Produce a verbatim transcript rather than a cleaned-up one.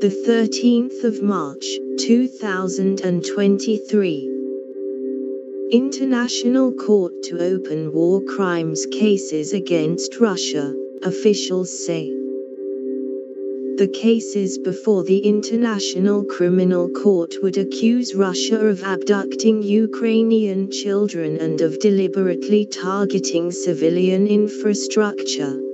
the thirteenth of March, two thousand twenty-three. International Court to open war crimes cases against Russia, officials say. The cases before the International Criminal Court would accuse Russia of abducting Ukrainian children and of deliberately targeting civilian infrastructure.